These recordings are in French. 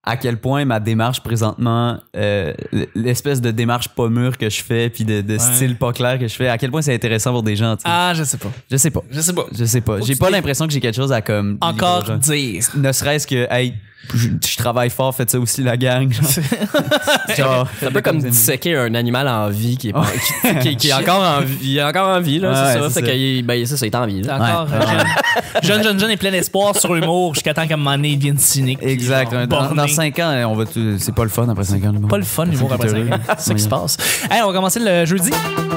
à quel point ma démarche présentement, l'espèce de démarche pas mûre que je fais, puis de style pas clair que je fais, à quel point c'est intéressant pour des gens. T'sais. Ah, je sais pas. Je sais pas. J'ai pas l'impression que j'ai quelque chose à comme encore dire. Ne serait-ce que, hey, je travaille fort, faites ça aussi la gang. Genre, c'est un peu comme disséquer un animal en vie qui est encore en vie. Il est encore en vie, là, c'est ça. Fait que ça, il est en vie. Encore jeune et plein d'espoir sur l'humour jusqu'à temps qu'à un moment donné, il devienne cynique. Exact. Dans 5 ans, c'est pas le fun après 5 ans. Pas le fun, l'humour après 5 ans. C'est ça qui se passe. Hey, on va commencer le jeudi.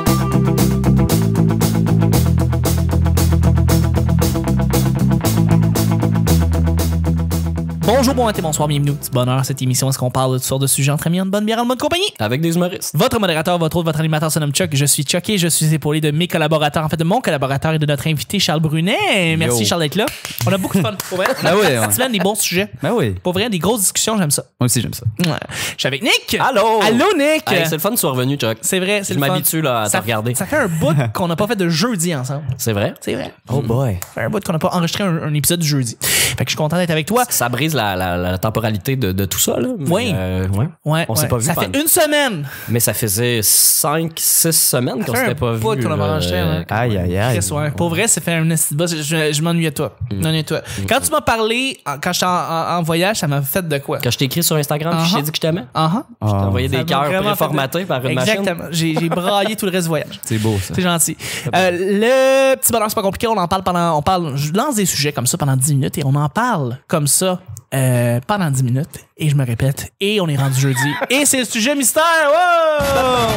Bonjour, bon matin, bonsoir, bienvenue au Petit Bonheur. Cette émission, est-ce qu'on parle de toutes sortes de sujets entre amis, en bonne bière, en bonne compagnie? Avec des humoristes. Votre modérateur, votre hôte, votre animateur se nomme Chuck. Je suis Chuck et je suis épaulé de mes collaborateurs, en fait de mon collaborateur et de notre invité Charles Brunet. Merci Charles d'être là. On a beaucoup de fun, pour vrai. Ben oui, cette semaine, des bons sujets. Ben oui. Pour vrai, des grosses discussions, j'aime ça. Moi aussi, j'aime ça. Ouais. Je suis avec Nick. Allô! Allô, Nick! Hey, c'est le fun de te revenu, Chuck. C'est vrai, c'est je le fun. m'habitue là, à te regarder. Ça fait un bout qu'on n'a pas fait de jeudi ensemble. C'est vrai? C'est vrai. Oh boy. Ça fait un bout qu'on n'a pas enregistré un épisode du jeudi. Fait que je suis content d'être avec toi. Ça brise la temporalité de tout ça, là. Oui. Ouais. On s'est pas vu. Ça fait une semaine. Mais ça faisait 5-6 semaines qu'on s'était pas vu. Qu'on a pas enregistré. Aïe, aïe, aïe. Pour vrai, ça fait un esti de boss. Je m'ennuie de toi. Quand tu m'as parlé, quand j'étais en voyage, ça m'a fait de quoi? Quand je t'ai écrit sur Instagram, je t'ai dit que je t'aimais. Je t'ai envoyé des cœurs préformatés par une machine. Exactement. J'ai braillé tout le reste du voyage. C'est beau, ça. C'est gentil. Le petit bonheur, c'est pas compliqué. On en parle je lance des sujets comme ça pendant 10 minutes et on en parle comme ça pendant 10 minutes. Et je me répète. Et on est rendu jeudi. Et c'est le sujet mystère. Wow!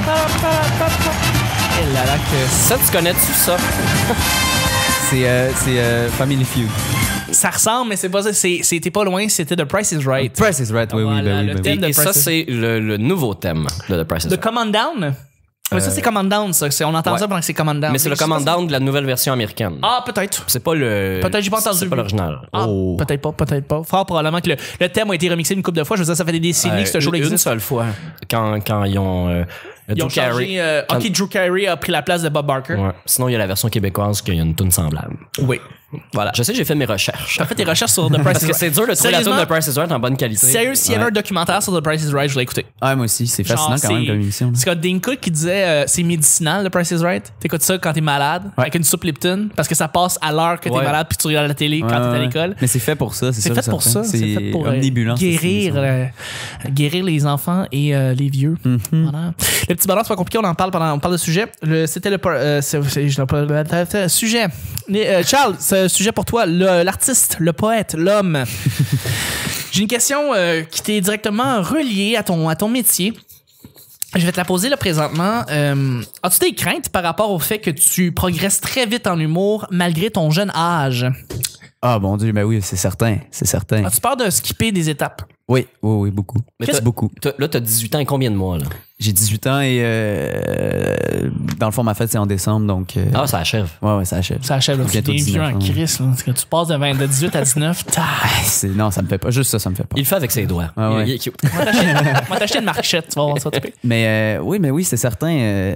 Et là, Ça, tu connais-tu ça? C'est Family Feud. Ça ressemble, mais c'est pas ça. C'était pas loin. C'était The Price is Right. Price is Right, oui, Voilà, le thème de Et ça, Price is- c'est le nouveau thème de The Price is The Right. Command Down? Mais ça, c'est Command Down, ça. On entend ça pendant que c'est Command Down. Mais c'est le Command Down de la nouvelle version américaine. Ah, peut-être. C'est pas le... Peut-être, j'ai pas entendu. C'est pas l'original. Ah, peut-être pas. Fort probablement que le thème a été remixé une couple de fois. Je veux dire, ça fait des décennies que ce show Une existe. seule fois. Quand ils ont... Ils ont changé. Ok, Drew Carey a pris la place de Bob Barker. Ouais. Sinon, il y a la version québécoise qu'il y a une toune semblable. Oui. Voilà. Je sais, j'ai fait mes recherches. T'as fait tes recherches sur The Price is Right. Parce que c'est dur de trouver la tune Sérieusement? de Price is Right en bonne qualité. Sérieux, s'il y avait un documentaire sur The Price is Right, je voulais écouter. Ah, moi aussi, c'est fascinant quand même comme émission. C'est Scott Dinko qui disait c'est médicinal, The Price is Right. T'écoutes ça quand t'es malade, avec une soupe Lipton, parce que ça passe à l'heure que t'es malade puis tu regardes la télé quand t'es à l'école. Mais c'est fait pour ça, c'est C'est fait pour ça. C'est fait pour guérir les enfants et les vieux. Voilà. Le petit bonheur, c'est pas compliqué, on parle de sujet. C'était le sujet. Charles, c'est sujet pour toi, l'artiste, le poète, l'homme. J'ai une question qui t'est directement reliée à ton métier. Je vais te la poser là présentement. As-tu des craintes par rapport au fait que tu progresses très vite en humour malgré ton jeune âge? Ah, bon Dieu, ben oui, c'est certain. As-tu peur de skipper des étapes? Oui, beaucoup. Mais beaucoup. Là, t'as 18 ans et combien de mois, là? J'ai 18 ans et dans le fond, ma fête, c'est en décembre, donc... Ah, ça achève. Ouais, ça achève. Ça achève, là, tu Bientôt deviens vieux 19 en ans. Chris, là. Parce que tu passes de 18 à 19. Non, ça me fait pas. Juste ça me fait pas. Il le fait avec ses doigts. Ah ouais. Il est cute. On va t'acheter une marchette, tu vas voir ça. Mais oui, c'est certain.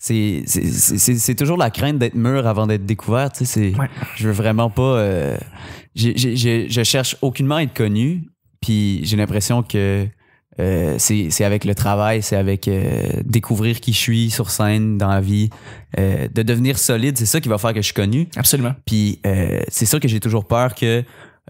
C'est toujours la crainte d'être mûr avant d'être découvert. Tu sais, je veux vraiment pas. Je cherche aucunement à être connu. Puis j'ai l'impression que c'est avec le travail, c'est avec découvrir qui je suis sur scène, dans la vie, de devenir solide. C'est ça qui va faire que je suis connu. Absolument. Puis c'est sûr que j'ai toujours peur que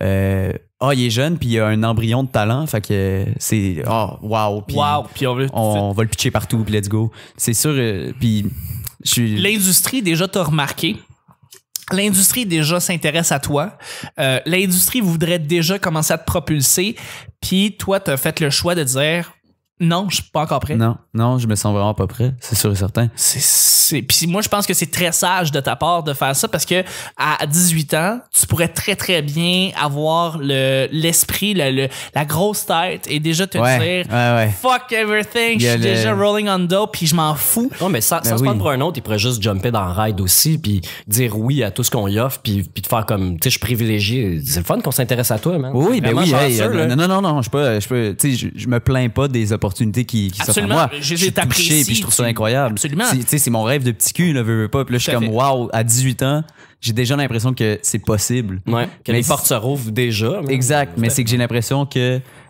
il est jeune puis il a un embryon de talent, fait que c'est wow, puis on va le pitcher partout puis let's go. C'est sûr puis je suis l'industrie déjà t'a remarqué. L'industrie déjà s'intéresse à toi. L'industrie voudrait déjà commencer à te propulser. Puis toi, t'as fait le choix de dire non, je suis pas encore prêt. Non, je me sens vraiment pas prêt, c'est sûr et certain. Puis moi, je pense que c'est très sage de ta part de faire ça parce que à 18 ans, tu pourrais très très bien avoir l'esprit, la grosse tête et déjà te dire fuck everything, je suis déjà rolling on dope puis je m'en fous. Non, mais sans se prendre pour un autre, il pourrait juste jumper dans le ride aussi puis dire oui à tout ce qu'on y offre puis te faire comme, tu sais, je suis privilégié. C'est le fun qu'on s'intéresse à toi, man. Oui, ben oui. Chanceux, non, je peux, tu sais, je me plains pas des opportunités qui s'offrent à moi. Je les touché puis je trouve ça incroyable. Absolument. Tu sais, c'est mon rêve de petit cul, là, veux pas. Puis là, je suis comme, wow, à 18 ans, j'ai déjà l'impression que c'est possible. Ouais, que les portes se rouvrent déjà. Exact, mais c'est que j'ai l'impression que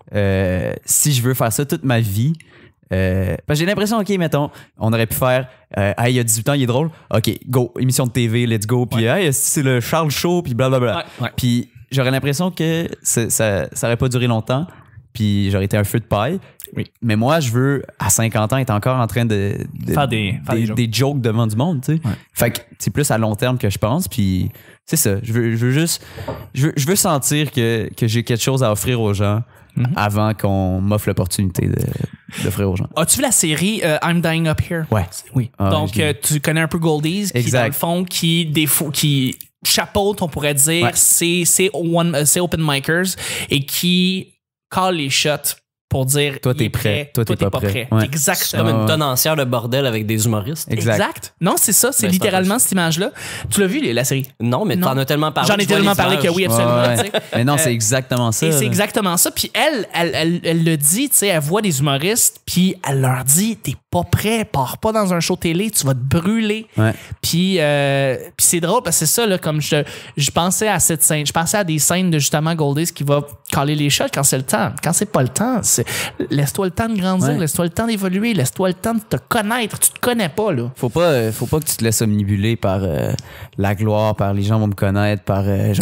si je veux faire ça toute ma vie, parce que j'ai l'impression, OK, mettons, on aurait pu faire hey, il a 18 ans, il est drôle. OK, go, émission de TV, let's go. Puis hey, c'est le Charles Show, puis blablabla. Puis j'aurais l'impression que ça aurait pas duré longtemps, puis j'aurais été un feu de paille. Oui. Mais moi, je veux, à 50 ans, être encore en train de faire des jokes devant du monde, tu sais. Ouais. Fait que c'est plus à long terme que je pense, puis c'est ça. Je veux sentir que j'ai quelque chose à offrir aux gens avant qu'on m'offre l'opportunité d'offrir aux gens. As-tu vu la série I'm Dying Up Here? Ouais. Oui. Donc, tu connais un peu Goldies, qui, dans le fond, qui chapeaute, on pourrait dire, c'est open micers et qui call les shots pour dire toi t'es prêt, toi t'es pas prêt. Ouais. Exactement. C'est comme une tenancière de bordel avec des humoristes. Exact. Non, c'est ça, c'est littéralement cette image-là. Tu l'as vu la série? Non, mais t'en as tellement parlé. J'en ai tellement parlé que oui, absolument. Ouais. Mais non, c'est exactement ça. Et c'est exactement ça. Puis elle le dit, tu sais, elle voit des humoristes, puis elle leur dit, t'es pas prêt, pars pas dans un show télé, tu vas te brûler. Ouais. Puis c'est drôle parce que c'est ça, là, comme je pensais à cette scène, je pensais à des scènes de justement Goldies qui va caler les shots quand c'est le temps. Quand c'est pas le temps, laisse-toi le temps de grandir, laisse-toi le temps d'évoluer, laisse-toi le temps de te connaître. Tu te connais pas, là. Faut pas que tu te laisses omnibuler par la gloire, par les gens vont me connaître, par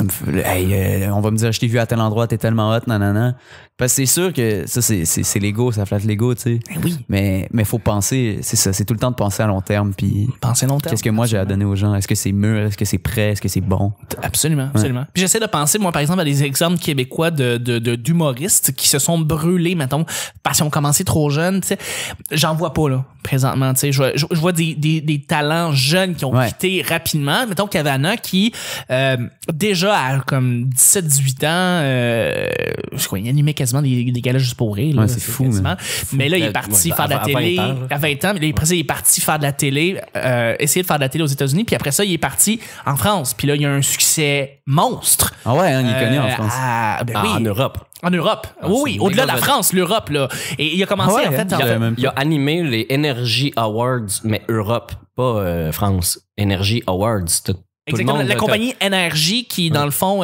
on va me dire je t'ai vu à tel endroit, t'es tellement hot, nanana. Parce que c'est sûr que ça, c'est l'ego, ça flatte l'ego, tu sais. Oui. Mais faut penser, c'est ça, c'est tout le temps de penser à long terme. Puis penser long terme. Qu'est-ce que moi j'ai à donner aux gens? Est-ce que c'est mûr? Est-ce que c'est prêt? Est-ce que c'est bon? Absolument, absolument. Puis j'essaie de penser, moi, par exemple, à des exemples québécois d'humoristes qui se sont brûlés, mettons, parce qu'ils ont commencé trop jeunes, tu sais. J'en vois pas, là, présentement, tu sais. Je vois des talents jeunes qui ont quitté rapidement. Mettons, Cavana qui, déjà à comme 17-18 ans, je crois, il animait quasiment des galas juste pour rire. Ouais, c'est fou. Mais là, il est parti faire de la télé à 20 ans. Mais là, après ça, il est parti faire de la télé, essayer de faire de la télé aux États-Unis. Puis après ça, il est parti en France. Puis là, il y a un succès monstre. Ah ouais, il est connu en France. Oui. En Europe. En Europe. Oui, au-delà de la France, l'Europe, là. Et il a commencé, en fait... Il a animé les Energy Awards, mais Europe, pas France. Energy Awards. Exactement. La compagnie Energy qui, dans le fond...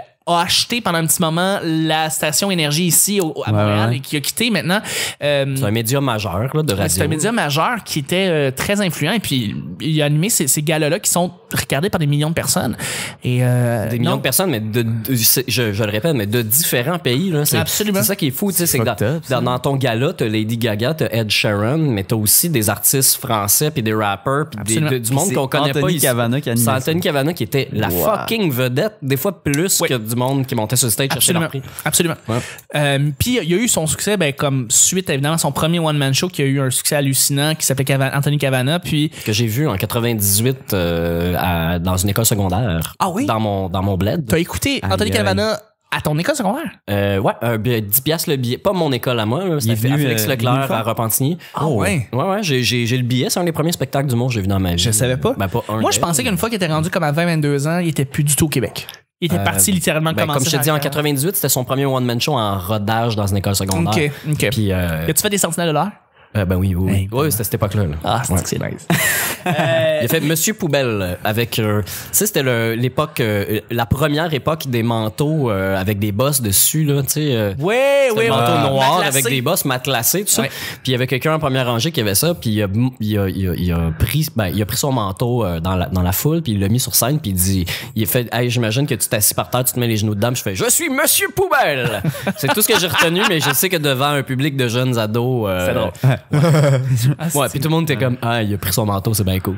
a acheté pendant un petit moment la station Énergie ici à Montréal et qui a quitté maintenant. C'est un média majeur là, de radio. C'est un média majeur qui était très influent et puis il a animé ces galas-là qui sont regardés par des millions de personnes. Et, des millions de personnes, mais je le répète, mais de différents pays. Là. Absolument. C'est ça qui est fou. C'est que dans ton gala, t'as Lady Gaga, t'as Ed Sheeran, mais t'as aussi des artistes français puis des rappers puis du monde qu'on connaît pas. C'est Anthony Cavana qui était la fucking vedette, des fois plus que du monde qui montait sur le stage chercher leur prix. Absolument. Ouais. Puis il y a eu son succès comme suite évidemment à son premier one-man show qui a eu un succès hallucinant qui s'appelait Anthony Cavana puis que j'ai vu en 98 dans une école secondaire. Ah oui? Dans mon bled. T'as écouté Anthony Cavana à ton école secondaire? Ouais, 10 piastres le billet. Pas mon école à moi, là. C'était à Félix Leclerc à Repentigny. Ah ouais? Ouais, j'ai le billet. C'est un des premiers spectacles d'humour que j'ai vu dans ma vie. Je savais pas. Ben, pas moi, je pensais qu'une fois qu'il était rendu comme à 20-22 ans, il était plus du tout au Québec. Il était parti littéralement commencer. Comme je te dis, en 98, c'était son premier one-man show en rodage dans une école secondaire. OK. Puis, as-tu fait des sentinelles de l'air? Ben oui. Oui, c'était cette époque-là. Là. Ah, c'est nice. Il a fait Monsieur Poubelle avec... c'était l'époque... la première époque des manteaux avec des bosses dessus, là, tu sais. Oui. Manteau noir avec des bosses matelassées, tout ça. Puis il y avait quelqu'un en première rangée qui avait ça, puis il a pris son manteau dans la foule, puis il l'a mis sur scène, puis il a fait « Hey, j'imagine que tu t'assis par terre, tu te mets les genoux dedans. » Je fais « Je suis Monsieur Poubelle! » C'est tout ce que j'ai retenu, mais je sais que devant un public de jeunes ados... c'est drôle. Ouais, puis tout le monde était comme il a pris son manteau, c'est bien cool.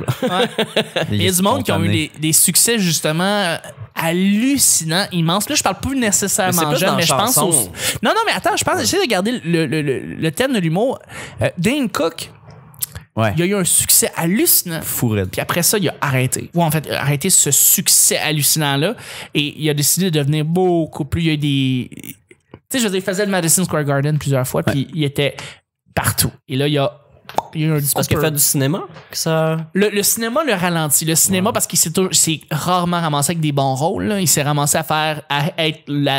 Il y a du monde qui ont eu des succès justement hallucinants, immenses. Là, je parle plus nécessairement jeune, mais je pense Non, mais attends, j'essaie de garder le thème de l'humour. Dane Cook. Ouais. Il y a eu un succès hallucinant. Fourette. Puis après ça, il a arrêté. Ou en fait, arrêté ce succès hallucinant-là. Et il a décidé de devenir beaucoup plus. Il y a eu des. Tu sais, je veux dire, il faisait le Madison Square Garden plusieurs fois, puis il était partout. Et là, il y a eu un parce qu'il fait du cinéma que ça... Le cinéma le ralentit. Le cinéma, parce qu'il s'est rarement ramassé avec des bons rôles. Là. Il s'est ramassé à être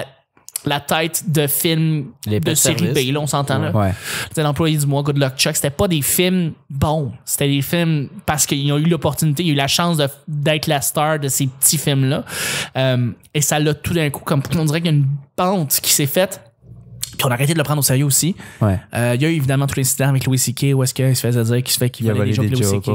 la tête de films de série B, là, on s'entend là. Ouais. C'était l'employé du mois, Good Luck Chuck. C'était pas des films bons. C'était des films parce qu'ils ont eu l'opportunité, ils ont eu la chance d'être la star de ces petits films-là. Et ça l'a tout d'un coup, comme on dirait qu'il y a une pente qui s'est faite. Puis qui ont arrêté de le prendre au sérieux aussi. Ouais. Il y a eu évidemment tout l'incident avec Louis C.K. où est-ce qu'il se faisait dire qu'il volait des jokes de Louis C.K.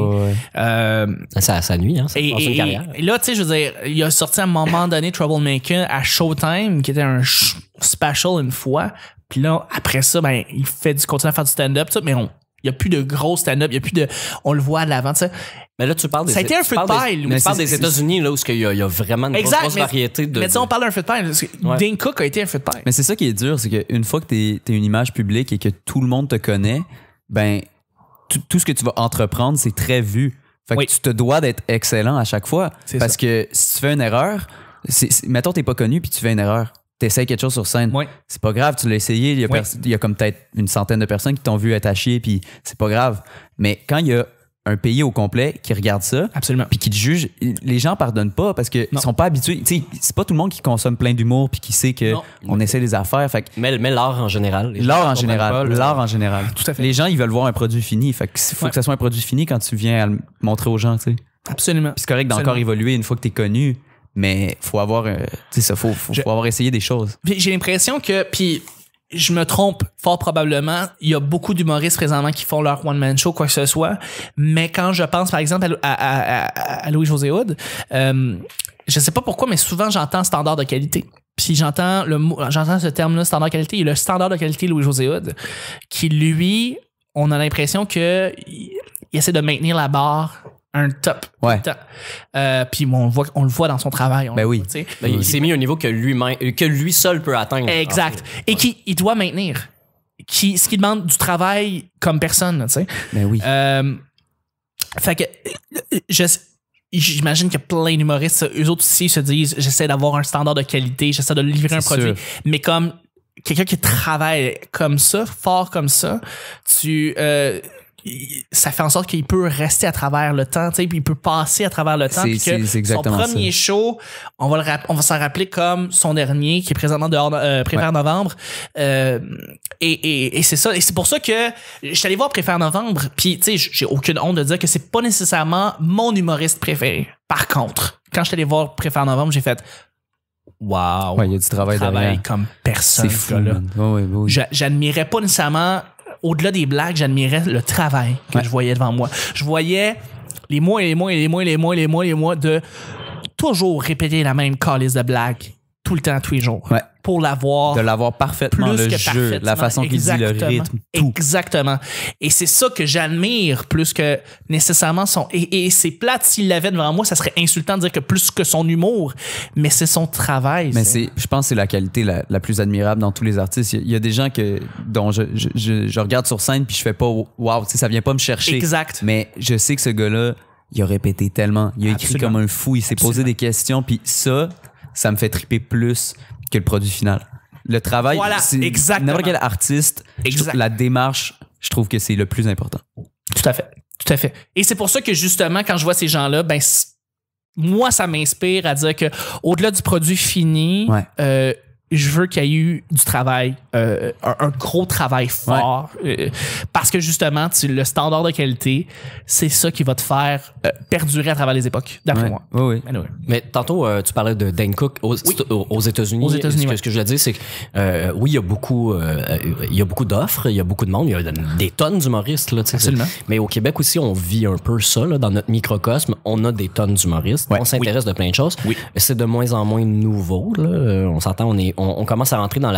Ça nuit, hein? Ça passe une carrière. Et là, tu sais, je veux dire, il a sorti à un moment donné Troublemaker à Showtime, qui était un special une fois. Puis là, après ça, ben, il continue à faire du stand-up, mais il n'y a plus de gros stand-up, on le voit à l'avant, tu sais. Mais là, tu parles des... Ça a été un feu de paille. Tu parles des États-Unis, là, où il y a vraiment une grosse variété de... Mais tu sais, on parle d'un feu de paille. Dane Cook a été un feu de paille. Mais c'est ça qui est dur, c'est qu'une fois que t'es une image publique et que tout le monde te connaît, ben, tout ce que tu vas entreprendre, c'est très vu. Fait que tu te dois d'être excellent à chaque fois. Parce que si tu fais une erreur, mettons, t'es pas connu puis tu fais une erreur. T'essayes quelque chose sur scène. C'est pas grave, tu l'as essayé. Il y a comme peut-être une centaine de personnes qui t'ont vu être à chier, puis c'est pas grave. Mais quand il y a un pays au complet qui regarde ça, puis qui te juge, les gens pardonnent pas parce qu'ils sont pas habitués. Tu sais, c'est pas tout le monde qui consomme plein d'humour puis qui sait qu'on essaie des affaires. Fait que, mais l'art en général. L'art en général. Tout à fait. Les gens, ils veulent voir un produit fini. Fait que faut que ça soit un produit fini quand tu viens à le montrer aux gens, tu sais. Absolument. Puis c'est correct d'encore évoluer une fois que t'es connu. Mais faut avoir, faut avoir essayé des choses. J'ai l'impression que, puis je me trompe fort probablement, il y a beaucoup d'humoristes présentement qui font leur one-man show, quoi que ce soit. Mais quand je pense, par exemple, à Louis-José Hood, je sais pas pourquoi, mais souvent j'entends standard de qualité. Puis j'entends ce terme-là, standard de qualité. Il y a le standard de qualité Louis-José Hood, qui lui, on a l'impression que il essaie de maintenir la barre un top. Puis on le voit dans son travail. Il s'est mis à un niveau que lui seul peut atteindre. Exact. Et qu'il doit maintenir. Ce qui demande du travail comme personne, tu sais. Ben oui. Fait que j'imagine qu'il y a plein d'humoristes, eux autres aussi se disent, j'essaie d'avoir un standard de qualité, j'essaie de livrer un produit. Mais comme quelqu'un qui travaille comme ça, fort comme ça, ça fait en sorte qu'il peut rester à travers le temps, tu sais, puis il peut passer à travers le temps. Puis que son premier show, on va s'en rappeler comme son dernier, qui est présentement dehors, Préfère Novembre. Et c'est ça. Et c'est pour ça que je suis allé voir Préfère Novembre, puis tu sais, j'ai aucune honte de dire que c'est pas nécessairement mon humoriste préféré. Par contre, quand je suis allé voir Préfère Novembre, j'ai fait wow. Il y a du travail derrière. Comme personne. C'est fou, là. Oui. J'admirais pas nécessairement. Au-delà des blagues, j'admirais le travail que je voyais devant moi. Je voyais les mois de toujours répéter la même calice de blagues tout le temps, tous les jours. Pour l'avoir. De l'avoir parfaitement, le jeu, la façon qu'il dit, le rythme, tout. Exactement. Et c'est ça que j'admire plus que nécessairement son... Et c'est plate, s'il l'avait devant moi, ça serait insultant de dire que plus que son humour, mais c'est son travail. Mais je pense que c'est la qualité la plus admirable dans tous les artistes. Il y a des gens dont je regarde sur scène puis je fais pas wow, tu sais, ça vient pas me chercher. Exact. Mais je sais que ce gars-là, il a répété tellement. Il a écrit comme un fou, il s'est posé des questions, puis ça me fait triper plus que le produit final. Le travail, c'est n'importe quel artiste, la démarche, je trouve que c'est le plus important. Tout à fait. Et c'est pour ça que justement, quand je vois ces gens-là, ben moi, ça m'inspire à dire que au-delà du produit fini, je veux qu'il y ait eu du travail, un gros travail fort, parce que justement, le standard de qualité, c'est ça qui va te faire perdurer à travers les époques, d'après moi. Oui. Mais tantôt, tu parlais de Dane Cook aux États-Unis. Ce que je veux dire, c'est que oui, il y a beaucoup d'offres, il y a beaucoup de monde, il y a des tonnes d'humoristes. Là, absolument. Mais au Québec aussi, on vit un peu ça, là, dans notre microcosme. On a des tonnes d'humoristes. On s'intéresse de plein de choses. C'est de moins en moins nouveau. Là. On s'entend, on commence à rentrer dans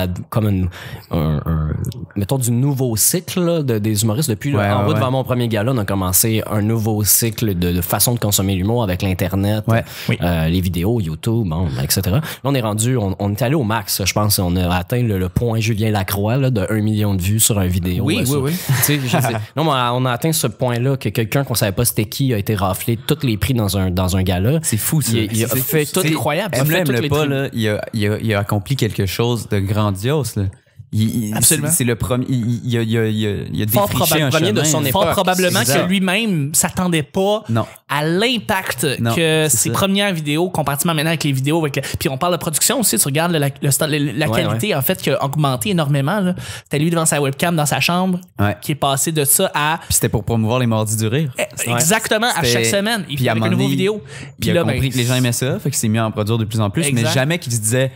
mettons du nouveau cycle là, des humoristes. Depuis devant mon premier gala, on a commencé un nouveau cycle de façon de consommer l'humour avec l'internet, les vidéos, YouTube, etc. Là, on est rendu, on est allé au max, je pense. On a atteint le point Julien Lacroix là, de 1 million de vues sur une vidéo. Oui. Non, mais on a atteint ce point-là que quelqu'un qu'on savait pas c'était qui a été raflé tous les prix dans un gala. C'est fou ça. Il a fait tout incroyable. Il a accompli quelque chose de grandiose là. Absolument. C'est le premier. Il a défriché un chemin. De son époque. Fort probablement que lui-même s'attendait pas à l'impact que ses premières vidéos, comparativement maintenant avec les vidéos. Puis on parle de production aussi. Tu regardes la qualité en fait qui a augmenté énormément. C'était lui devant sa webcam dans sa chambre qui est passé de ça à. Puis c'était pour promouvoir les Mardis du rire. Exactement. À chaque semaine. Il fait une nouvelle vidéo. Puis il a compris que les gens aimaient ça. Fait qu'il s'est mis à en produire de plus en plus. Exact. Mais jamais qu'il se disait.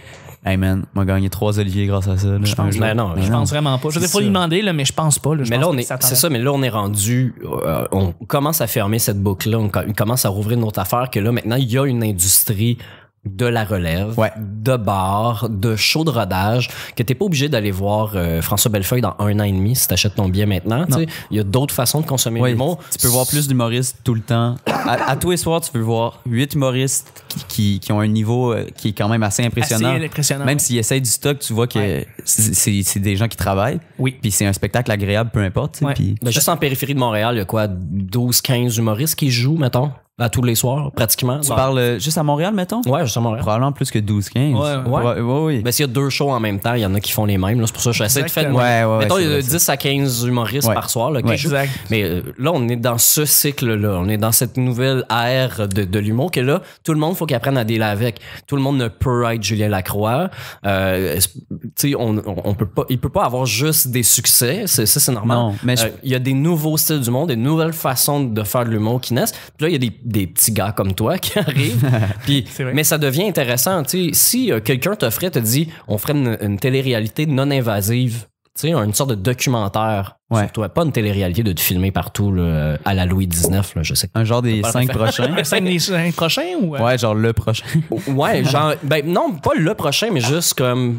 Hey man, m'a gagné 3 Olivier grâce à ça. Là, Je pense, je pense vraiment pas. Je sais pas lui demander, là, mais je pense pas. Là, mais là, c'est ça, mais là, on est rendu, on commence à fermer cette boucle-là, on commence à rouvrir notre affaire, que là, maintenant, il y a une industrie de la relève, de bars, de shows de rodage, que t'es pas obligé d'aller voir François Bellefeuille dans 1 an et demi si t'achètes ton billet maintenant. Il y a d'autres façons de consommer l'humour. Tu peux voir plus d'humoristes tout le temps. À tous les soirs, tu peux voir 8 humoristes qui ont un niveau qui est quand même assez impressionnant. Même s'ils essayent du stock, tu vois que c'est des gens qui travaillent. Oui. Puis c'est un spectacle agréable, peu importe. Puis... juste en périphérie de Montréal, il y a quoi, 12-15 humoristes qui jouent, mettons? À tous les soirs, pratiquement. Tu parles juste à Montréal, mettons? Ouais, juste à Montréal. Probablement plus que 12-15. Ouais. Ben, s'il y a 2 shows en même temps, il y en a qui font les mêmes. Là. C'est pour ça que j'essaie de faire. Mettons, il y a 10 à 15 humoristes par soir. Là, exact. Mais là, on est dans ce cycle-là. On est dans cette nouvelle ère de l'humour que là, tout le monde, faut qu'il apprenne à dealer avec. Tout le monde ne peut être Julien Lacroix. Tu sais, on peut pas, il peut pas avoir juste des succès. C'est normal. Non, mais il y a des nouveaux styles du monde, des nouvelles façons de faire de l'humour qui naissent. Puis là, il y a des petits gars comme toi qui arrivent. Puis, mais ça devient intéressant. Tu sais, si quelqu'un te dit, on ferait une télé-réalité non invasive, tu sais, une sorte de documentaire sur toi, pas une télé-réalité de te filmer partout là, à la Louis XIX, là, je sais. Un genre des 5 prochains. 5 prochains ou ouais, genre le prochain. Ouais, genre ben non, pas le prochain, mais juste comme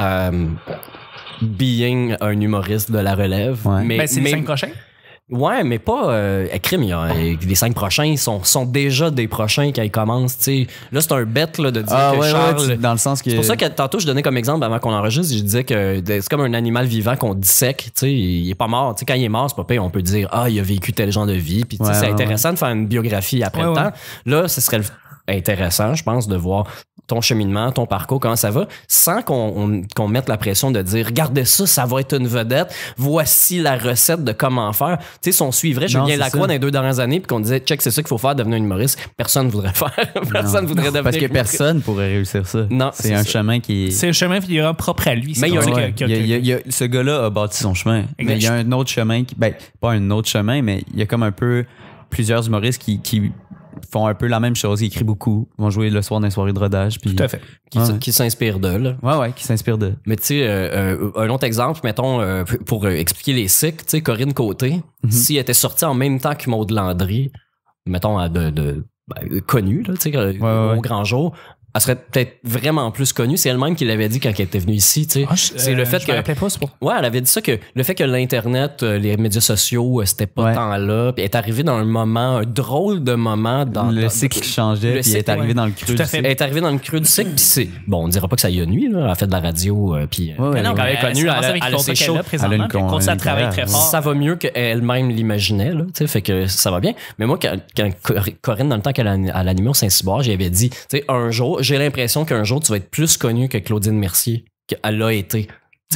being un humoriste de la relève. Mais c'est les 5 prochains. Ouais, mais pas crime. Les 5 prochains sont déjà des prochains quand ils commencent. T'sais. Là, c'est un bet là, de dire que Charles. Dans le sens que. C'est pour ça que tantôt, je donnais comme exemple avant qu'on enregistre, je disais que c'est comme un animal vivant qu'on dissèque. Il est pas mort. T'sais, quand il est mort, c'est pas pire. On peut dire il a vécu tel genre de vie. Puis c'est intéressant de faire une biographie après le temps. Là, ce serait intéressant, je pense, de voir ton cheminement, ton parcours, comment ça va, sans qu'on mette la pression de dire regardez ça va être une vedette, voici la recette de comment faire. Tu sais, si on suivrait Julien Lacroix dans les 2 dernières années puis qu'on disait check, c'est ça qu'il faut faire, devenir un humoriste, personne ne voudrait faire. Personne voudrait devenir. Parce que personne pourrait réussir ça. Non, c'est un chemin qui est. C'est un chemin qui est propre à lui. Mais ce gars-là a bâti son chemin. Mais il y a un autre chemin qui. Ben, pas un autre chemin, mais il y a comme un peu plusieurs humoristes qui font un peu la même chose. Ils écrivent beaucoup. Ils vont jouer le soir dans les soirées de rodage. Puis... Tout à fait. Qui s'inspirent d'eux. Ouais, qui s'inspirent d'eux. Mais tu sais, un autre exemple, mettons, pour expliquer les cycles, tu sais, Corinne Côté, si elle était sortie en même temps que Maud Landry, mettons, connue, tu sais, au grand jour, elle serait peut-être vraiment plus connue. C'est elle-même qui l'avait dit quand elle était venue ici. Tu sais. C'est le fait que. Ouais, elle avait dit ça, que le fait que l'Internet, les médias sociaux, c'était pas tant là. Puis elle est arrivée dans un drôle de moment. Le cycle changeait, puis elle est arrivée dans le creux du cycle. Elle est arrivée dans le creux du cycle, puis c'est. Bon, on dira pas que ça y a nuit, là. Elle a fait de la radio, puis. Quand elle est connue, elle a ses shows. Elle continue à travailler très fort. Ça va mieux qu'elle-même l'imaginait, là. Tu sais, fait que ça va bien. Mais moi, quand Corinne, dans le temps qu'elle animait au Saint-Cyboire, j'avais dit, tu sais, un jour, j'ai l'impression qu'un jour, tu vas être plus connu que Claudine Mercier, qu'elle l'a été.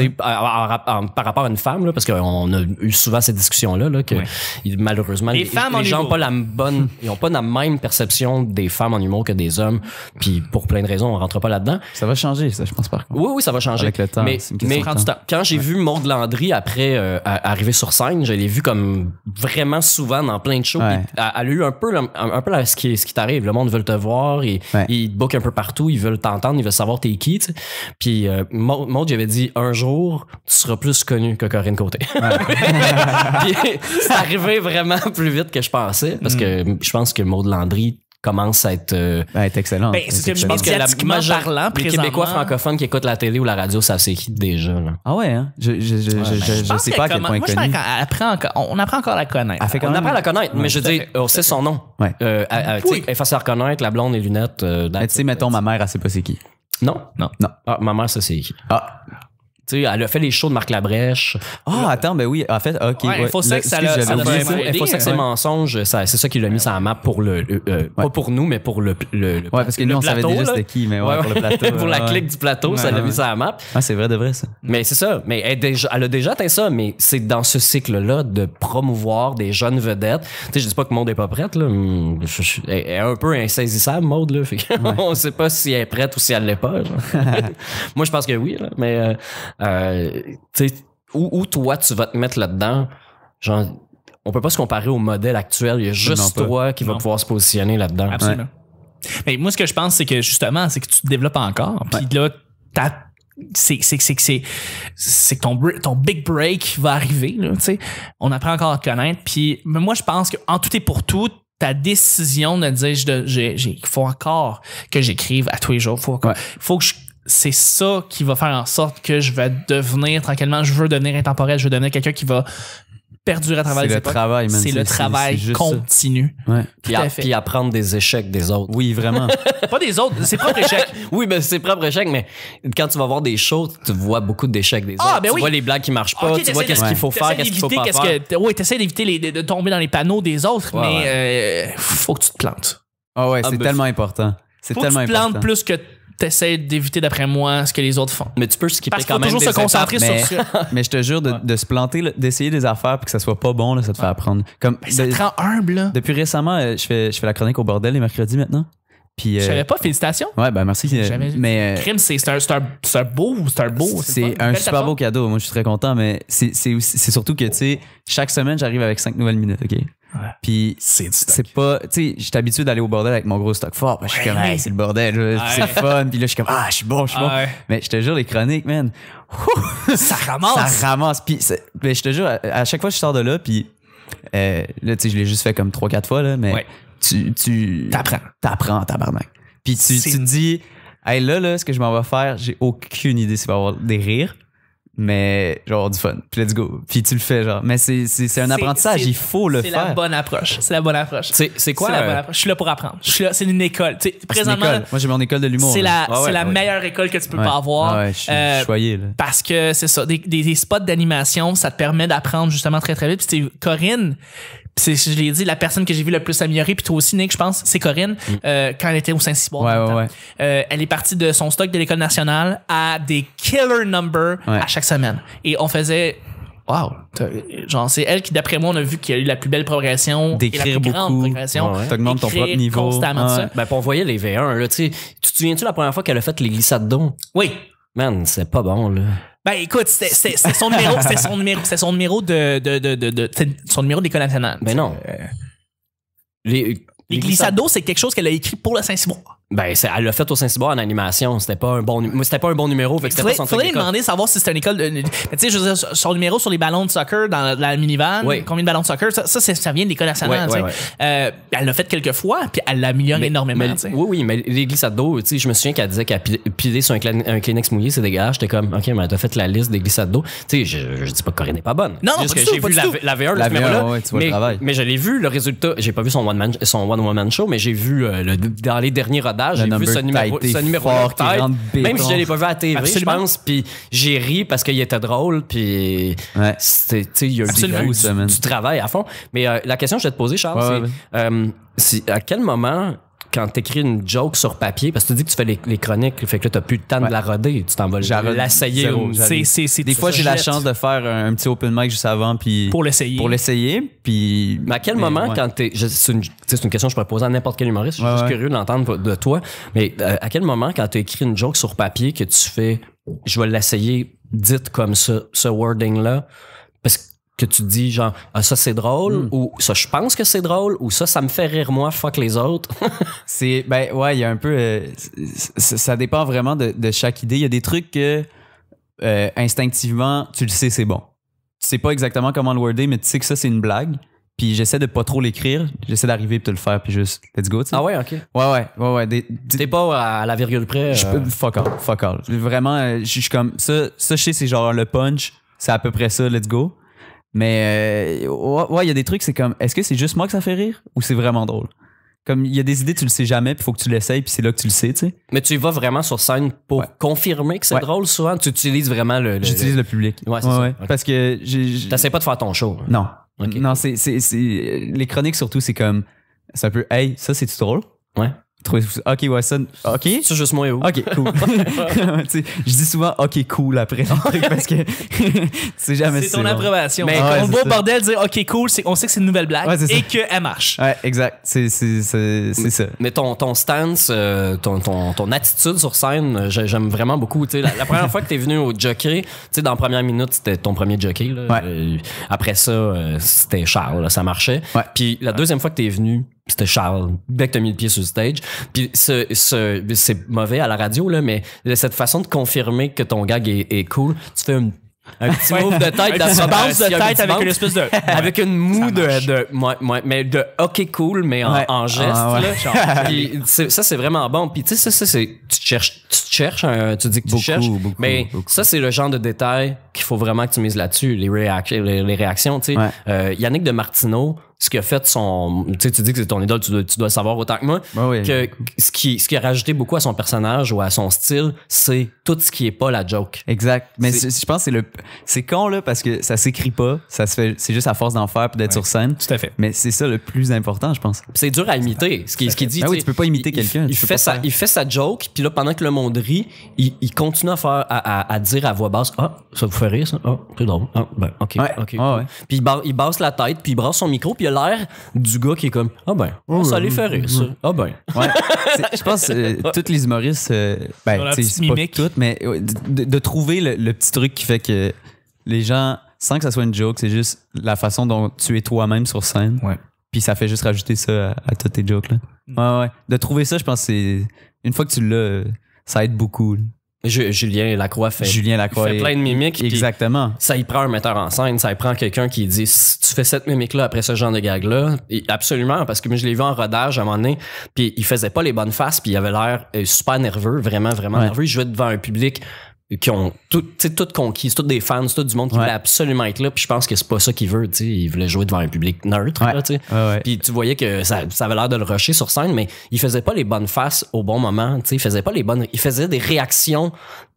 Par rapport à une femme, là, parce qu'on a eu souvent ces discussions-là, que malheureusement, les gens n'ont pas la même perception des femmes en humour que des hommes. Puis pour plein de raisons, on rentre pas là-dedans. Ça va changer, ça, je pense, par contre. Oui, ça va changer. Avec le temps. Mais quand j'ai vu Maud Landry après arriver sur scène, je l'ai vu comme vraiment souvent dans plein de shows. Elle a eu un peu ce qui t'arrive. Le monde veut te voir, ils te bookent un peu partout, ils veulent t'entendre, ils veulent savoir t'es qui. T'sais. Puis Maud, j'avais dit un jour, tu seras plus connu que Corinne Côté. Puis, c'est arrivé vraiment plus vite que je pensais, parce que je pense que Maud Landry commence à être excellent. Je pense que les Québécois francophones qui écoutent la télé ou la radio, ça c'est qui déjà là. Ah ouais, hein? Je sais pas à quel point elle est connue. On apprend encore à la connaître. On apprend à la connaître, mais je dis, on sait son nom. Elle est facile à reconnaître, la blonde et lunettes. Tu sais, mettons, ma mère, elle sait pas c'est qui. Non. Ah, ma mère, ça c'est qui. Tu sais, elle a fait les shows de Marc Labrèche. Attends, ben oui, en fait, ok. Infosex, c'est mensonge, c'est ça qui l'a mis sur la map pour pas pour nous, mais pour le parce que nous, on savait déjà c'était qui, mais pour le plateau. Pour la clique du plateau, ça l'a mis sur la map. Ah, c'est vrai de vrai, ça. Mais c'est ça. Mais elle a déjà atteint ça, mais c'est dans ce cycle-là de promouvoir des jeunes vedettes. Tu sais, je dis pas que Maud est pas prête, là. Elle est un peu insaisissable, Maud, là. On sait pas si elle est prête ou si elle l'est pas. Moi, je pense que oui, là. Mais, tu sais, où toi tu vas te mettre là-dedans, genre on peut pas se comparer au modèle actuel, il y a juste toi qui va pouvoir se positionner là-dedans. Absolument. Mais moi ce que je pense c'est que justement c'est que tu te développes encore, puis là c'est que ton big break va arriver, là, tu sais. On apprend encore à te connaître. Puis moi, je pense qu'en tout et pour tout, ta décision de dire il faut encore que j'écrive à tous les jours. Faut que c'est ça qui va faire en sorte que je vais devenir tranquillement, je veux devenir intemporel, je veux devenir quelqu'un qui va perdurer à travers les époques. Travail, man. C'est le travail continu. Ouais. Puis apprendre des échecs des autres. Oui, vraiment. Pas des autres, c'est propre échec. Oui, ben c'est propre échec, mais quand tu vas voir des shows, tu vois beaucoup d'échecs des autres. Ben tu vois les blagues qui marchent pas, tu vois qu'est-ce qu'il faut faire, qu'est-ce qu'il faut pas faire. Oui, t'essaies d'éviter de tomber dans les panneaux des autres, mais faut que tu te plantes. C'est tellement important. C'est tellement important. Faut que tu te plantes plus que t'essaies d'éviter, d'après moi, ce que les autres font. Mais tu peux skipper parce quand même. Parce qu'il faut toujours se concentrer sur ça. Mais je te jure, de se planter, d'essayer des affaires puis que ça soit pas bon, là, ça te fait apprendre. Comme, ça te rend humble, là. Depuis récemment, je fais la chronique au bordel les mercredis maintenant. Puis, je savais pas, félicitations. Ouais, ben merci. Mais Crime, c'est un beau. C'est un super beau cadeau. Moi, je suis très content, mais c'est surtout que, tu sais, chaque semaine, j'arrive avec 5 nouvelles minutes, OK? Ouais. Puis c'est pas, tu sais, j'étais habitué d'aller au bordel avec mon gros stock fort. Je suis comme, hey, c'est le bordel, c'est fun. Puis là, je suis comme, je suis bon. Mais je te jure, les chroniques, man, ça ramasse. Puis mais je te jure, à chaque fois que je sors de là, puis là, tu sais, je l'ai juste fait comme 3-4 fois, là, mais tu t'apprends, tabarnak. Puis tu te dis, hey, là, ce que je m'en vais faire, j'ai aucune idée s'il va y avoir des rires. Mais genre du fun, puis let's go, puis tu le fais genre, mais c'est un apprentissage, il faut le faire. C'est la bonne approche. C'est quoi la bonne approche? Je suis là pour apprendre. C'est une école. T'sais, présentement, moi j'ai mon école de l'humour. C'est la meilleure école que tu peux pas avoir. Je suis choyé là. Parce que c'est ça, des spots d'animation, ça te permet d'apprendre justement très très vite. Puis Corinne, je l'ai dit, la personne que j'ai vu le plus s'améliorer, puis toi aussi, Nick, je pense, c'est Corinne, quand elle était au Saint-Cyboire. Elle est partie de son stock de l'École nationale à des killer numbers à chaque semaine. Et on faisait... Wow! Genre, c'est elle qui, d'après moi, on a vu qu'il y a eu la plus belle progression. D'écrire et la plus grande beaucoup. Progression. T'augmentes ton propre niveau. Constamment ça. Ben, on voyait les V1, là, tu sais. Tu te souviens-tu la première fois qu'elle a fait les glissades d'eau? Oui. Man, c'est pas bon, là. Ben écoute, c'était son numéro, son numéro son numéro de l'École nationale. Ben non. Les glissades d'eau, c'est quelque chose qu'elle a écrit pour le Saint-Cyboire. Ben, elle l'a fait au Saint-Cyboire en animation. C'était pas un bon numéro. Fait que c'était pas son truc. Faudrait lui demander savoir si c'était une école de. Tu sais, je veux dire, son numéro sur les ballons de soccer dans la minivan. Combien de ballons de soccer? Ça vient de l'École nationale. Elle l'a fait quelques fois, puis elle l'améliore énormément. Oui, mais les glissades d'eau, tu sais, je me souviens qu'elle disait qu'elle pilait sur un Kleenex mouillé, c'est dégueulasse. J'étais comme, OK, mais t'as fait la liste des glissades d'eau. Tu sais, je dis pas que Corinne n'est pas bonne. Non, juste que j'ai vu la V1, le numéro-là. Mais je l'ai vu, le résultat. J'ai pas vu son one-woman show, mais j'ai vu dans les derniers rodages, j'ai vu ce numéro même si je l'ai pas vu à la TV, je pense, puis j'ai ri parce qu'il était drôle, puis c'était, tu sais, il y a eu du travail à fond. Mais la question que je vais te poser, Charles, c'est à quel moment, quand t'écris une joke sur papier, parce que tu dis que tu fais les chroniques, fait que là, t'as plus le temps de la roder, tu t'en vas l'essayer. Des fois, j'ai la chance de faire un petit open mic juste avant, puis pour l'essayer, puis... Mais à quel moment, quand c'est une question que je pourrais poser à n'importe quel humoriste, je suis juste curieux de l'entendre de toi, mais à quel moment, quand t'as écrit une joke sur papier, que tu fais, je vais l'essayer, dite comme ça, ce wording-là, parce que tu te dis genre ça c'est drôle ou ça je pense que c'est drôle ou ça me fait rire moi fuck les autres. Il y a un peu ça dépend vraiment de chaque idée. Il y a des trucs que instinctivement tu le sais c'est bon, tu sais pas exactement comment le worder mais tu sais que ça c'est une blague, puis j'essaie de pas trop l'écrire, j'essaie d'arriver et de le faire puis juste let's go, tu sais. Ah ouais, ok. Ouais. T'es pas à la virgule près. Fuck all. Vraiment je suis comme ça je sais c'est genre le punch, c'est à peu près ça, let's go. Mais il y a des trucs, c'est comme, est-ce que c'est juste moi que ça fait rire ou c'est vraiment drôle? Comme il y a des idées, tu le sais jamais, puis il faut que tu l'essayes, puis c'est là que tu le sais, tu sais. Mais tu y vas vraiment sur scène pour confirmer que c'est drôle souvent? Tu utilises vraiment J'utilise le public. Ouais, c'est ça. Okay. Parce que t'essaies pas de faire ton show. Hein? Non. Okay. Non, c'est les chroniques surtout, c'est comme, c'est un peu, hey, ça c'est-tu drôle? Ouais. Ok, ouais, ça. Ok. C'est juste moi et où? Ok, cool. Je dis souvent ok, cool après le truc parce que tu sais jamais c'est ton approbation. Mais on va au bordel dire ok, cool, on sait que c'est une nouvelle blague et qu'elle marche. Ouais, exact. C'est ça. Mais ton stance, ton attitude sur scène, j'aime vraiment beaucoup. Tu sais, la première fois que t'es venu au jockey, tu sais, dans la première minute, c'était ton premier jockey. Là. Après ça, c'était Charles, là, ça marchait. Puis la deuxième fois que t'es venu, c'était Charles. Dès que t'as mis le pied sur le stage. Puis c'est mauvais à la radio, là, mais cette façon de confirmer que ton gag est cool, tu fais un petit move de tête, bounce de tête avec une espèce de. Avec une moue mais de OK cool, mais en geste. Là. Puis ça, c'est vraiment bon. Puis tu sais, ça, c'est. Tu cherches, tu dis que tu cherches. Mais ça, c'est le genre de détail qu'il faut vraiment que tu mises là-dessus. Les réactions, tu sais. Yannick de Martineau, ce qui a fait son. Tu sais, tu dis que c'est ton idole, tu dois le savoir autant que moi. Que ce qui a rajouté beaucoup à son personnage ou à son style, c'est tout ce qui est pas la joke. Exact. Mais je pense que c'est con, là, parce que ça s'écrit pas. Ça se fait, c'est juste à force d'en faire puis d'être sur scène. Tout à fait. Mais c'est ça le plus important, je pense. C'est dur à imiter. Ce qu'il dit. Oui, tu peux pas imiter quelqu'un. Il fait sa joke, puis là, pendant que le monde rit, il continue à dire à voix basse, ah, ça vous fait rire, ça? Ah, c'est drôle. Ah, ben, OK. Puis il basse la tête, puis il brasse son micro, puis il a l'air du gars qui est comme, ah ben, ça les fait rire, ça. Ah ben. Ouais. Je pense que tous les humoristes, ben, c'est pas toutes, mais de trouver le petit truc qui fait que les gens, sans que ça soit une joke, c'est juste la façon dont tu es toi-même sur scène. Ouais. Puis ça fait juste rajouter ça à toutes tes jokes, là. Ouais. De trouver ça, je pense que c'est. Une fois que tu l'as, ça aide beaucoup. Julien Lacroix fait plein de mimiques. Exactement. Ça y prend un metteur en scène, ça y prend quelqu'un qui dit si tu fais cette mimique-là après ce genre de gag-là. Et absolument, parce que moi je l'ai vu en rodage à un moment donné, puis il faisait pas les bonnes faces, puis il avait l'air super nerveux, vraiment nerveux. Il jouait devant un public qui ont tout conquis, c'est tous des fans, c'est tout du monde qui voulait absolument être là, puis je pense que c'est pas ça qu'il veut, tu sais, il voulait jouer devant un public neutre, là, tu sais. Puis tu voyais que ça avait l'air de le rusher sur scène, mais il faisait pas les bonnes faces au bon moment, tu sais, il faisait des réactions,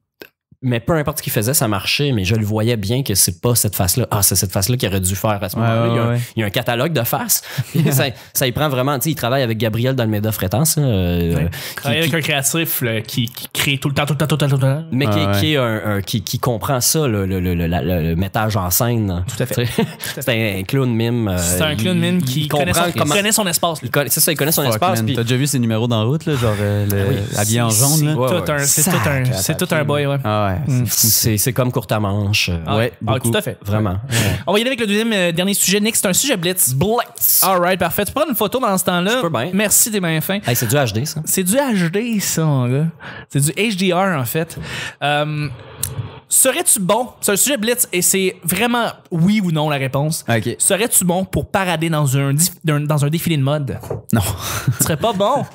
mais peu importe ce qu'il faisait, ça marchait, mais je le voyais bien que c'est pas cette face-là. Ah, c'est cette face-là qu'il aurait dû faire à ce moment-là. Il y a un catalogue de faces. ça y prend vraiment, tu sais, il travaille avec Gabriel Dalmeda Frétance. Il travaille avec un créatif là, qui crée tout le temps. Mais qui comprend ça, le mettage en scène. Tout à fait. C'est un clown mime. C'est un clown mime qui connaît son espace. C'est ça, il connaît son espace. T'as déjà vu ses numéros d'en route, là, genre habillé en jaune, là? C'est tout un boy, ouais. C'est comme courte à manche. Tout à fait. Vraiment. On va y aller avec le deuxième dernier sujet. Nick, c'est un sujet Blitz. All right, parfait. Tu peux prendre une photo dans ce temps-là. Merci, t'es bien fin. Hey, c'est du HD, ça. C'est du HD, ça, mon gars. C'est du HDR, en fait. Serais-tu bon? C'est un sujet Blitz et c'est vraiment oui ou non la réponse. Okay. Serais-tu bon pour parader dans un défilé de mode? Non. Tu serais pas bon?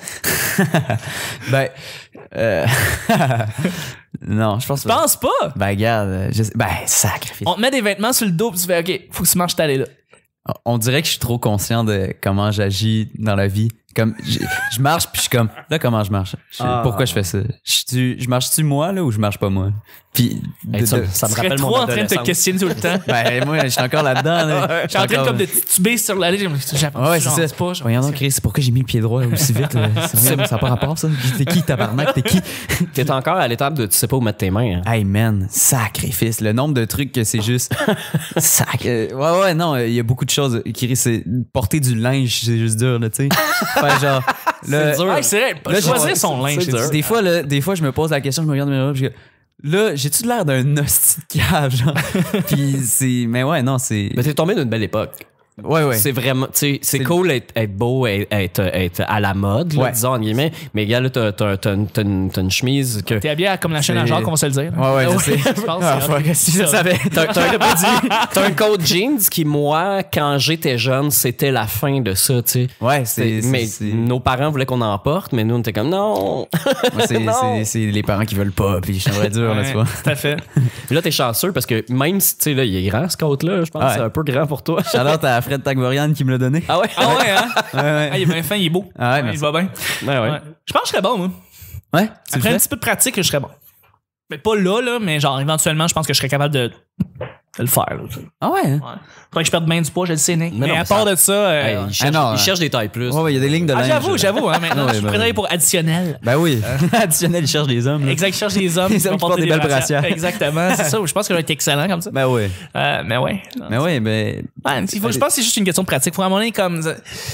Non, je pense pas. Tu penses pas? Ben, regarde, sacrifice. On te met des vêtements sur le dos pis tu fais, OK, faut que tu marches ta là. On dirait que je suis trop conscient de comment j'agis dans la vie. Comme, je marche puis je suis comme, là, comment je marche? Pourquoi je fais ça? Je marche-tu moi, là, ou je marche pas moi? Puis, ça me rappelle trop en train de te questionner tout le temps. Ben, moi, je suis encore là-dedans, là. Je suis en train comme de tituber sur la ligne. Ouais, c'est ça. Voyons donc, Chris, c'est pourquoi j'ai mis le pied droit aussi vite. Ça n'a pas rapport, ça. T'es qui, tabarnak? T'es qui? T'es encore à l'étape de tu sais pas où mettre tes mains. Hein. Hey, man, sacrifice. Le nombre de trucs que c'est juste. Ouais, non, il y a beaucoup de choses. Chris, c'est porter du linge, c'est juste dur, là, tu sais. Enfin, genre. C'est dur. C'est vrai. Choisir son linge, c'est dur. Des fois, je me pose la question, je me regarde dans mes robes, là, j'ai-tu l'air d'un hostie de cave, genre? Puis c'est. Mais ouais, non, c'est. Mais t'es tombé d'une belle époque. Ouais. C'est vraiment, tu sais, c'est cool être beau, être à la mode, là, disons, en guillemets. Mais gars, là, t'as une chemise que. T'es habillé comme la chaîne à Jacques, on va se le dire. Ouais, je sais. Je pense. Si je savais. T'as un code jeans qui, moi, quand j'étais jeune, c'était la fin de ça, tu sais. Ouais, mais nos parents voulaient qu'on en porte, mais nous, on était comme, non. C'est les parents qui veulent pas, puis je suis dur, là, tu vois. Tout à fait. Là, t'es chanceux parce que même si, tu sais, là, il est grand, ce coat-là, je pense que c'est un peu grand pour toi. Shout-out à Fred Tagvorian qui me l'a donné. Ah ouais, hein? Ouais. Ah, il est bien fin, il est beau. Ah ouais, il va bien. Ouais. Je pense que je serais bon, moi. Ouais. Après un petit peu de pratique, je serais bon. Mais pas là, mais genre, éventuellement, je pense que je serais capable de le faire. Là. Ah ouais? Faudrait que je perde bien du poids, je le sais, Nick. Mais à part de ça. Il cherche des tailles plus. Ouais, il y a des lignes de linge. J'avoue, hein, maintenant, je prendrais pour additionnel. Ben oui. Additionnel, il cherche des hommes. Là. Exact, il cherche des hommes. Des hommes qui portent des belles brassières. Exactement, c'est ça. Je pense que ça va être excellent comme ça. Ben oui. Mais ouais. Mais oui, mais. Je pense que c'est juste une question de pratique. Faut à un moment donné, comme.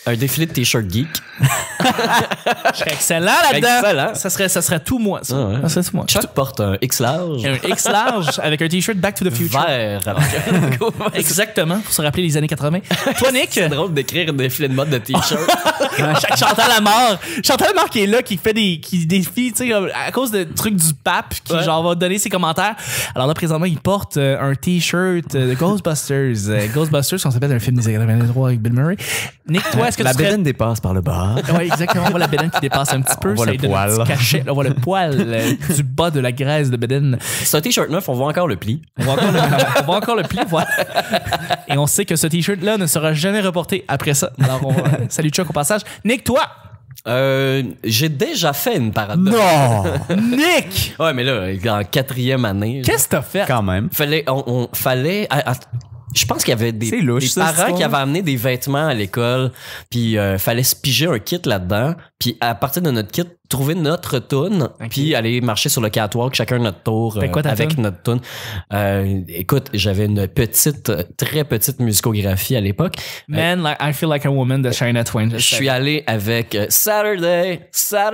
Un défilé de t-shirt geek. Je serais excellent là-dedans. Excellent. Ça serait tout moi, ça. Ah ouais. Ça serait tout moi. Chuck porte un X large. Un X large avec un t-shirt Back to the Future. Vert. Exactement, pour se rappeler les années 80. Toi, Nick? C'est drôle d'écrire un défilé de mode de t-shirt. Chantal Lamar. Chantal Lamar qui est là, qui défie, tu sais, à cause de trucs du pape, qui genre va donner ses commentaires. Alors là, présentement, il porte un t-shirt de Ghostbusters. Ghostbusters, on s'appelle un film des années 83 avec Bill Murray. Nick, toi, est-ce que la tu serais... bédaine dépasse par le bas. Oui, exactement. On voit la bédaine qui dépasse un petit peu. On voit ça le lui donne un poil. petit cachet. On voit le poil du bas de la graisse de bédaine. C'est un t-shirt neuf, on voit encore le pli. On voit encore le pli, voilà. Et on sait que ce t-shirt-là ne sera jamais reporté après ça. Alors, salut Chuck au passage. Nick, toi! J'ai déjà fait une parade de... Non! Nick! Ouais, mais là, en 4e année... Qu'est-ce que t'as fait? Quand même. Fallait... Je pense qu'il y avait des louche, ça, parents cette qui avaient amené des vêtements à l'école, puis fallait se piger un kit là-dedans, puis à partir de notre kit, trouver notre toune, puis aller marcher sur le catwalk, chacun notre tour avec notre toune. Écoute, j'avais une très petite musicographie à l'époque. Man, like, I feel like a woman de Shania Twain. Je suis allé avec Saturday.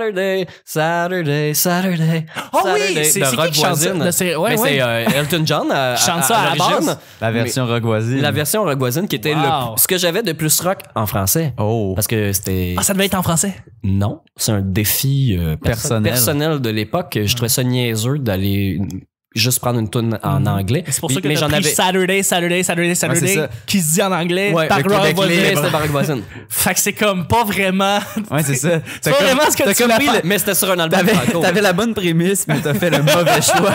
Oh oui, c'est qui chante ça? C'est Elton John chante ça à la base. La version Rock Voisine. La version Rock Voisine qui était ce que j'avais de plus rock en français. Oh. Parce que c'était... Ah, ça devait être en français? Non, c'est un défi personnel de l'époque. Je trouvais ça niaiseux d'aller juste prendre une tune en anglais. C'est pour ça que j'en avais Saturday qui se dit en anglais par Rock Voisine. C'était par Rock Voisine. Fait que c'est comme pas vraiment... Ouais, c'est ça. C'est pas vraiment ce que tu voulais faire. Mais c'était sur un album. T'avais la bonne prémisse, mais t'as fait le mauvais choix.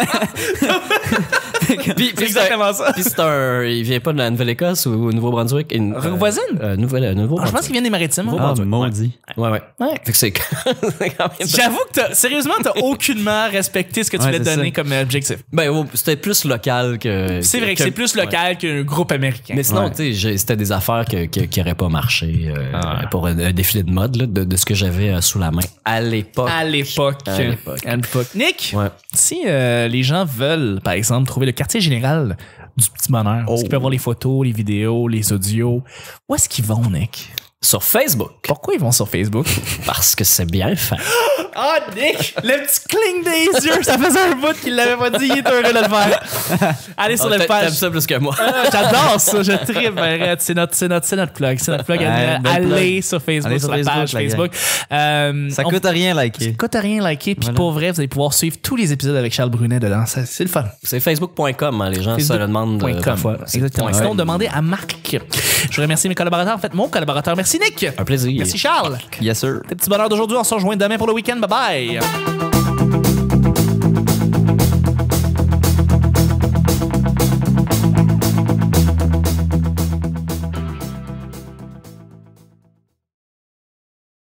Puis exactement ça. Puis il vient pas de la Nouvelle-Écosse ou Nouveau-Brunswick. Rock Voisine? Nouveau-Brunswick. Je pense qu'il vient des Maritimes. Ah, maudit. Ouais. Fait que c'est quand même... J'avoue que sérieusement, t'as aucunement respecté ce que tu voulais donner comme objectif. Ben, c'était plus local que... C'est vrai que c'est plus local qu'un groupe américain. Mais sinon, tu sais, c'était des affaires qui auraient pas marché pour un défilé de mode, là, de ce que j'avais sous la main à l'époque. À l'époque. Nick, si les gens veulent, par exemple, trouver le quartier général du Petit Bonheur, est-ce qu'ils peuvent voir les photos, les vidéos, les audios, où est-ce qu'ils vont, Nick? Sur Facebook. Pourquoi ils vont sur Facebook? Parce que c'est bien fait. Ah, Nick! Le petit cling des yeux! Ça faisait un bout qu'il l'avait pas dit. Il est heureux de le faire. Allez sur la page. T'aimes ça plus que moi. J'adore ça. Je tripe. C'est notre plug. C'est notre plug. Allez sur Facebook, allez sur la page Facebook. Ça coûte rien liker. Ça coûte rien liker. Puis pour vrai, vous allez pouvoir suivre tous les épisodes avec Charles Brunet dedans. C'est le fun. C'est facebook.com. Hein, les gens se le demandent parfois. Exactement. Sinon, demandez à Marc. Je remercie mes collaborateurs. En fait, mon collaborateur. Merci, Nick. Un plaisir. Merci, Charles. Yes, sir. Tes petits bonheurs d'aujourd'hui. On se rejoint demain pour le week-end. Bye bye.